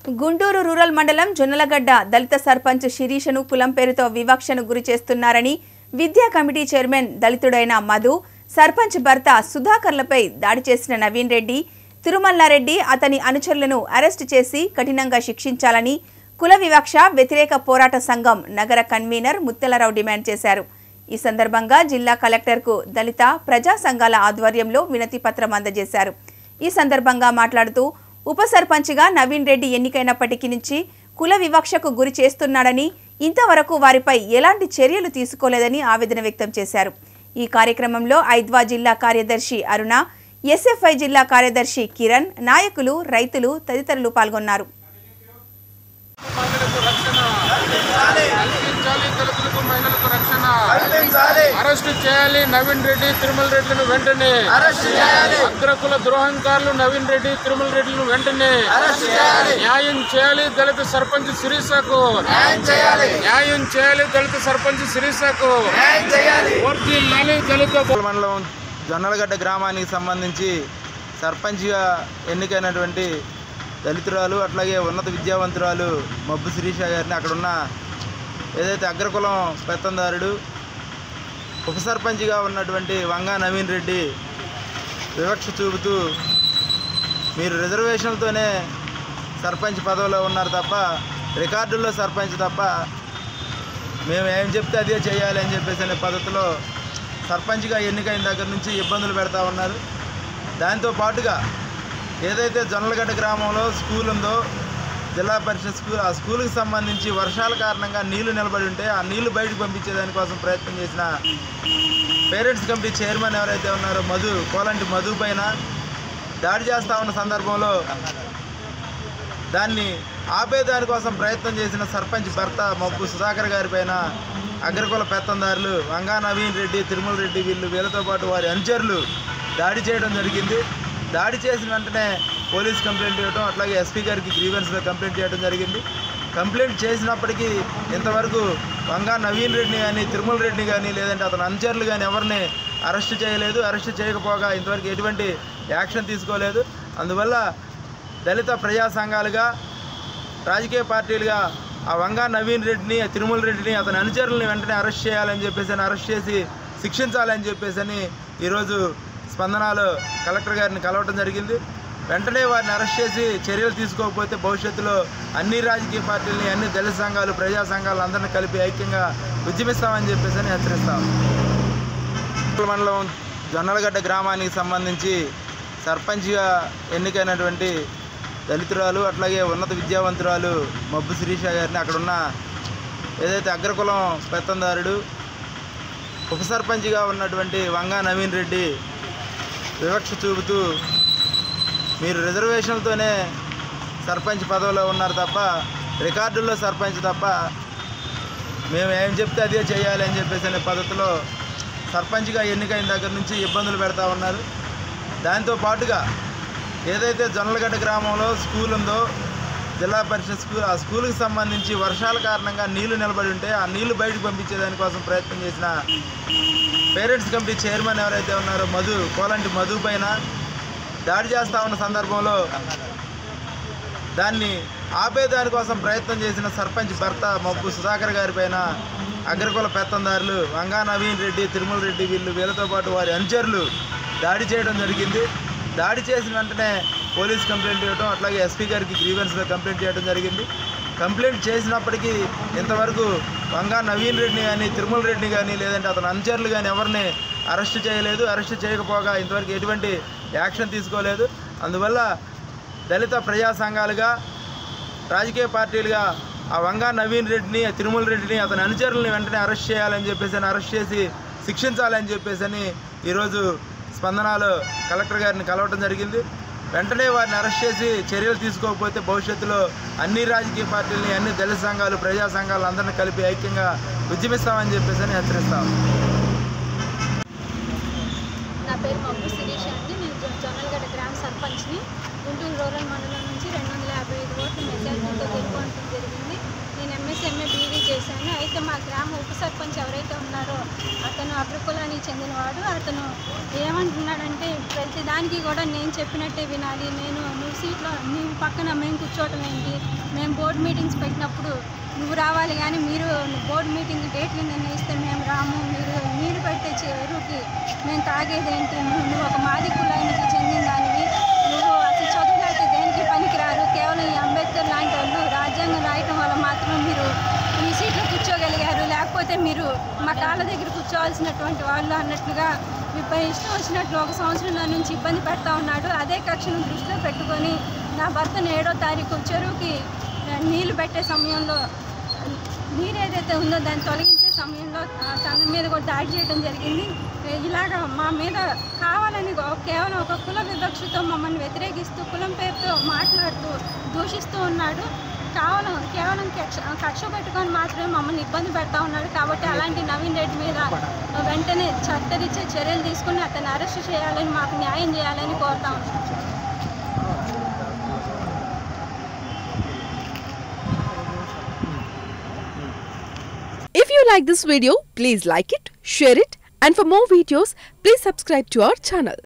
Guntur rural మండలం జొన్నలగడ్డ దళిత సర్పంచ్ శిరీషను కులం పేరుతో వివక్షను గురి చేస్తున్నారని విద్యా కమిటీ చైర్మన్ దళితుడైన మధు, సర్పంచ్ భర్త సుధాకర్లపై దాడి చేసిన నవీన్ రెడ్డి, తిరుమల్లారెడ్డి అతని అనుచరులను అరెస్ట్ చేసి కఠినంగా శిక్షించాలని కుల వివక్ష వ్యతిరేక పోరాట సంఘం నగర కన్వీనర్ ముత్తలరావు డిమాండ్ చేశారు. ఈ సందర్భంగా జిల్లా కలెక్టర్కు దళిత ప్రజా సంఘాల ఆధ్వర్యంలో వినతి పత్రం అందజేశారు. ఈ సందర్భంగా మాట్లాడుతూ ఉప సర్పంచ్గా నవీన్ రెడ్డి ఎన్నికైనప్పటికీ నుంచి కుల వివక్షకు గురి చేస్తున్నాడని, ఇంతవరకు వారిపై ఎలాంటి చర్యలు తీసుకోలేదని ఆవేదన వ్యక్తం చేశారు. ఈ కార్యక్రమంలో ఐద్వా జిల్లా కార్యదర్శి అరుణ, ఎస్ఎఫ్ఐ జిల్లా కార్యదర్శి కిరణ్, నాయకులు, రైతులు తదితరులు పాల్గొన్నారు. అరెస్ట్ చేయాలి నవీన్ రెడ్డి, తిరుమల రెడ్డిలను వెంటనే అగ్రకుల ద్రోహంకారులు నవీన్ రెడ్డి, తిరుమల రెడ్డిలను వెంటనే న్యాయం చేయాలి. దళిత సర్పంచ్ శిరీషకు న్యాయం చేయాలి. దళిత సర్పంచ్ శిరీషకు దళిత మండలం జొన్నలగడ్డ గ్రామానికి సంబంధించి సర్పంచ్గా ఎన్నికైనటువంటి దళితురాలు, అట్లాగే ఉన్నత విద్యావంతురాలు మబ్బు శిరీష గారిని అక్కడున్న ఏదైతే అగ్రకులం పెత్తందారుడు ఉప సర్పంచ్గా ఉన్నటువంటి వంగా నవీన్ రెడ్డి వివక్ష చూపుతూ మీరు రిజర్వేషన్లతోనే సర్పంచ్ పదవిలో ఉన్నారు తప్ప రికార్డుల్లో సర్పంచ్ తప్ప మేము ఏం చెప్తే అదే చేయాలి అని చెప్పేసి అనే పద్ధతిలో సర్పంచ్గా ఎన్నికైన దగ్గర నుంచి ఇబ్బందులు పెడతా ఉన్నారు. దాంతో పాటుగా ఏదైతే జొన్నలగడ్డ గ్రామంలో స్కూల్ ఉందో జిల్లా పరిషత్ స్కూల్, ఆ స్కూల్కి సంబంధించి వర్షాల కారణంగా నీళ్లు నిలబడి ఉంటే ఆ నీళ్లు బయటకు పంపించేదానికోసం ప్రయత్నం చేసిన పేరెంట్స్ కమిటీ చైర్మన్ ఎవరైతే ఉన్నారో కోలంటి మధు పైన దాడి చేస్తూ ఉన్న సందర్భంలో దాన్ని ఆపేదానికోసం ప్రయత్నం చేసిన సర్పంచ్ భర్త మబ్బు సుధాకర్ గారి పైన అగ్రకుల పెత్తందారులు వంగా నవీన్ రెడ్డి, తిరుమల రెడ్డి వీళ్ళతో పాటు వారి అనుచరులు దాడి చేయడం జరిగింది. దాడి చేసిన వెంటనే పోలీస్ కంప్లైంట్ ఇవ్వడం, అట్లాగే ఎస్పీ గారికి గ్రీవెన్స్లో కంప్లైంట్ చేయడం జరిగింది. కంప్లైంట్ చేసినప్పటికీ ఇంతవరకు వంగా నవీన్ రెడ్డిని కానీ, తిరుమల రెడ్డిని కానీ, లేదంటే అతని అనుచరులు కానీ ఎవరిని అరెస్ట్ చేయలేదు. అరెస్ట్ చేయకపోగా ఇంతవరకు ఎటువంటి యాక్షన్ తీసుకోలేదు. అందువల్ల దళిత ప్రజా సంఘాలుగా, రాజకీయ పార్టీలుగా ఆ వంగా నవీన్ రెడ్డిని, తిరుమల రెడ్డిని, అతని అనుచరులని వెంటనే అరెస్ట్ చేయాలని చెప్పేసి, అరెస్ట్ చేసి శిక్షించాలని చెప్పేసి ఈరోజు స్పందనలో కలెక్టర్ గారిని కలవడం జరిగింది. వెంటనే వారిని అరెస్ట్ చేసి చర్యలు తీసుకోకపోతే భవిష్యత్తులో అన్ని రాజకీయ పార్టీలని, అన్ని దళిత సంఘాలు, ప్రజా సంఘాలు అందరినీ కలిపి ఐక్యంగా ఉద్యమిస్తామని చెప్పేసి హెచ్చరిస్తాం. మండలం జొన్నలగడ్డ గ్రామానికి సంబంధించి సర్పంచ్గా ఎన్నికైనటువంటి దళితురాలు, అట్లాగే ఉన్నత విద్యావంతురాలు మబ్బు శిరీష గారిని అక్కడున్న ఏదైతే అగ్రకులం పెత్తందారుడు ఉప సర్పంచ్గా ఉన్నటువంటి వంగా నవీన్ రెడ్డి వివక్ష చూపుతూ మీరు రిజర్వేషన్లతోనే సర్పంచ్ పదవిలో ఉన్నారు తప్ప రికార్డుల్లో సర్పంచ్ తప్ప మేము ఏం చెప్తే అదే చేయాలి అని చెప్పేసి అనే పద్ధతిలో సర్పంచ్గా ఎన్నికైన దగ్గర నుంచి ఇబ్బందులు పెడతా ఉన్నారు. దాంతో పాటుగా ఏదైతే జొన్నలగడ్డ గ్రామంలో స్కూల్ ఉందో జిల్లా పరిషత్ స్కూల్, ఆ స్కూల్కి సంబంధించి వర్షాల కారణంగా నీళ్లు నిలబడి ఉంటే ఆ నీళ్లు బయటకు పంపించేదానికోసం ప్రయత్నం చేసిన పేరెంట్స్ కమిటీ చైర్మన్ ఎవరైతే ఉన్నారో కోలంటి మధు పైన దాడి చేస్తూ ఉన్న సందర్భంలో దాన్ని ఆపేదానికోసం ప్రయత్నం చేసిన సర్పంచ్ భర్త మబ్బు సుధాకర్ గారి పైన అగ్రకుల పెత్తందారులు వంగా నవీన్ రెడ్డి, తిరుమల రెడ్డి వీళ్ళతో పాటు వారి అనుచరులు దాడి చేయడం జరిగింది. దాడి చేసిన వెంటనే పోలీస్ కంప్లైంట్ ఇవ్వడం, అట్లాగే ఎస్పీ గారికి గ్రీవెన్స్లో కంప్లైంట్ చేయడం జరిగింది. కంప్లైంట్ చేసినప్పటికీ ఇంతవరకు వంగా నవీన్ రెడ్డిని కానీ, తిరుమల రెడ్డిని కానీ, లేదంటే అతని అనుచరులు కానీ ఎవరిని అరెస్ట్ చేయలేదు. అరెస్ట్ చేయకపోగా ఇంతవరకు ఎటువంటి యాక్షన్ తీసుకోలేదు. అందువల్ల దళిత ప్రజా సంఘాలుగా, రాజకీయ పార్టీలుగా ఆ వంగా నవీన్ రెడ్డిని, తిరుమల రెడ్డిని, అతని అనుచరులని వెంటనే అరెస్ట్ చేయాలని చెప్పేసి, అరెస్ట్ చేసి శిక్షించాలని చెప్పేసి ఈరోజు స్పందనలో కలెక్టర్ గారిని కలవడం జరిగింది. వెంటనే వారిని అరెస్ట్ చేసి చర్యలు తీసుకోకపోతే భవిష్యత్తులో అన్ని రాజకీయ పార్టీలని, అన్ని దళిత సంఘాలు, ప్రజా సంఘాలు అందరినీ కలిపి ఐక్యంగా ఉద్యమిస్తామని చెప్పేసి హెచ్చరిస్తాం. నా పేరు మబ్బు శిరీష అండి. నేను జొన్నలగడ్డ గ్రామ సర్పంచ్ని. గుంటూరు రూరల్ మండలం నుంచి 255 ఓట్లు మెజారిటీతో గెలుపొందడం జరిగింది. నేను ఎంఎస్ఎంఏ బీవీ చేశాను. అయితే మా గ్రామ ఉప సర్పంచ్ ఎవరైతే ఉన్నారో అతను అగ్రకులానికి చెందినవాడు. అతను ఏమంటున్నాడంటే ప్రతిదానికి కూడా నేను చెప్పినట్టే వినాలి, నువ్వు పక్కన మేము కూర్చోవటం ఏంటి, మేము బోర్డు మీటింగ్స్ పెట్టినప్పుడు నువ్వు రావాలి కానీ మీరు బోర్డు మీటింగ్ డేట్లు నిర్ణయిస్తే మేము రాము, మీరు నీరు పెట్టే చెరువుకి మేము తాగేదేంటి, నువ్వు ఒక మాది కులానికి చెందిన దానివి, నువ్వు అసలు చదువులైతే దేనికి పనికిరారు, కేవలం ఈ అంబేద్కర్ లాంటి వాళ్ళు రాజ్యాంగం రాయటం వల్ల మాత్రం మీరు ఈ సీట్లో కూర్చోగలిగారు, లేకపోతే మీరు మా కాళ్ళ దగ్గర కూర్చోవాల్సినటువంటి వాళ్ళు అన్నట్లుగా మీ ఇష్టం వచ్చినట్లు 1 సంవత్సరం నుంచి ఇబ్బంది పెడతా ఉన్నాడు. అదే కక్షను దృష్టిలో పెట్టుకొని నా భర్తను 7వ తారీఖు చెరువుకి నీళ్లు పెట్టే సమయంలో నీరు ఏదైతే ఉందో దాన్ని తొలగించే సమయంలో తన మీద కూడా దాడి చేయడం జరిగింది. ఇలాగ మా మీద కావాలని కేవలం ఒక కుల వివక్షతో మమ్మల్ని వ్యతిరేకిస్తూ కులం పేరుతో మాట్లాడుతూ దూషిస్తూ ఉన్నాడు. కేవలం కక్ష పెట్టుకొని మాత్రమే మమ్మల్ని ఇబ్బంది పెడతా ఉన్నాడు. కాబట్టి అలాంటి నవీన్ రెడ్డి మీద వెంటనే చట్టరీత్యా చర్యలు తీసుకుని అతన్ని అరెస్ట్ చేయాలని, మాకు న్యాయం చేయాలని కోరుతా ఉన్నాం. If you like this video, please like it, share it, and for more videos, please subscribe to our channel.